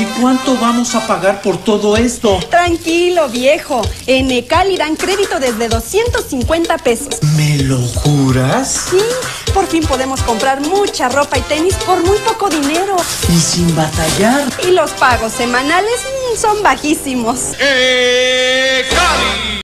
¿Y cuánto vamos a pagar por todo esto? Tranquilo, viejo. En Necali dan crédito desde 250 pesos. ¿Me lo juras? Sí, por fin podemos comprar mucha ropa y tenis por muy poco dinero. Y sin batallar. Y los pagos semanales son bajísimos. ¡Cali!